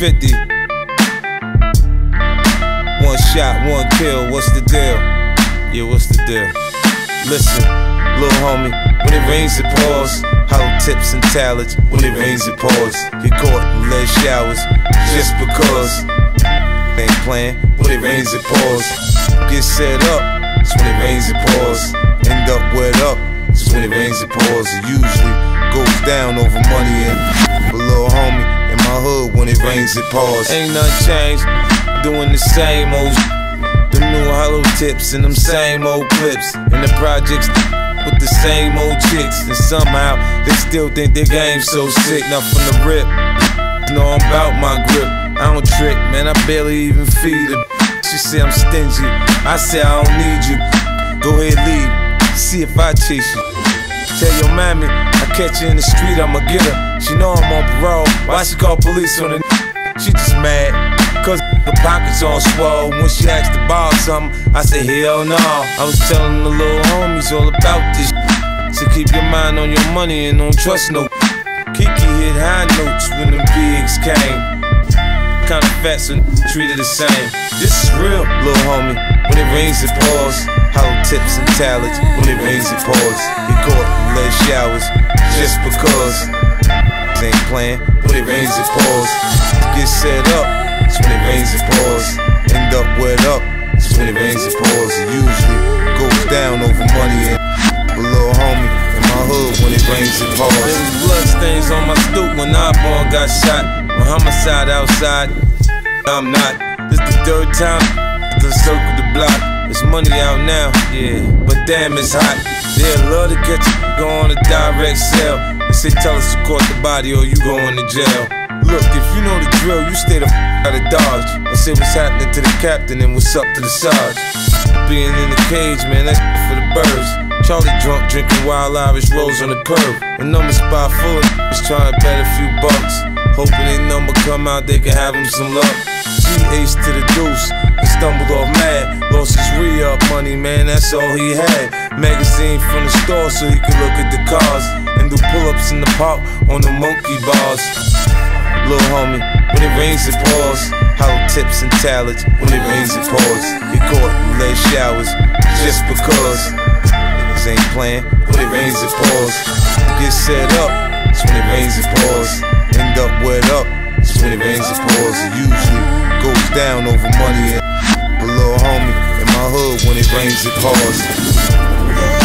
50. One shot, one kill, what's the deal? Yeah, what's the deal? Listen, little homie, when it rains it pours. Hollow tips and talents, when it rains it pours. Get caught in lead showers, just because. Ain't playing, when it rains it pours. Get set up, it's when it rains it pours. End up wet up, it's when it rains it pours. It usually goes down over money and a little homie in my hood, when it rains it pours. Ain't nothing changed, doing the same old them new hollow tips and them same old clips. In the projects with the same old chicks. And somehow they still think their game's so sick. Now from the rip, know I'm about my grip. I don't trick, man, I barely even feed her. She say I'm stingy, I say I don't need you. Go ahead, leave, see if I chase you. Tell your mammy, I catch her in the street, I'ma get her. She know I'm on parole, why she call police on the She just mad, cause the pockets on swole. When she asked to borrow something, I said hell no. I was telling the little homies all about this. So keep your mind on your money and don't trust no. Kiki hit high notes when them pigs came. Kinda fat, so treated the same. This is real, little homie. When it rains, it pours. Hollow tips and talents. When it rains, it pours. Get caught in lead showers, just because. Ain't playing. When it rains, it pours. Get set up. It's when it rains, it pours. End up wet up. It's when it rains, it pours. It usually goes down over money and a little homie in my hood. When it rains, it pours. There was blood stains on my stoop when Osborne got shot. On homicide outside, I'm not. This the third time to circle the block. It's money out now, yeah, but damn it's hot. They'd love to get you go on a direct sale. They say tell us to court the body or you going to jail. Look, if you know the drill, you stay the out of Dodge. I say what's happening to the captain and what's up to the Sarge. Being in the cage, man, that's for the birds. Charlie drunk, drinking Wild Irish Rose on the curb. A number spot full of trying to bet a few bucks. Hoping their number come out, they can have him some luck. G-Ace to the deuce, he stumbled off mad. Lost his re-up money, man, that's all he had. Magazine from the store so he could look at the cars. And do pull-ups in the park on the monkey bars. Little homie, when it rains it pours. Hollow tips and talents, when it rains it pours. Get caught in lead showers, just because. Niggas ain't playing, when it rains it pours. Get set up, it's when it rains it pours. End up wet up, it's when it rains it pours. It usually goes down over money and a little homie in my hood, when it rains it pours.